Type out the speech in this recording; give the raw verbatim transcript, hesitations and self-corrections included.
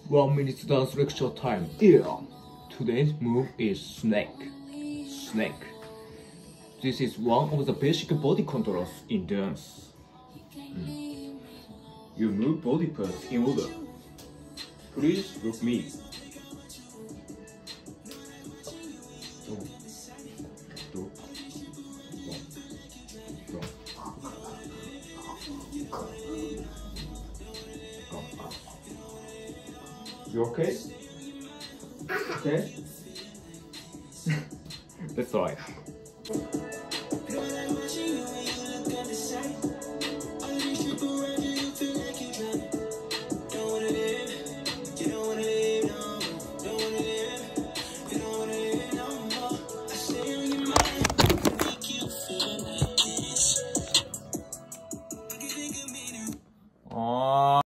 One minute dance lecture time. Yeah. Today's move is snake. Snake. This is one of the basic body controls in dance. Mm. You move body parts in order. Please look me. Do, do, do, do. You okay? Okay? That's right.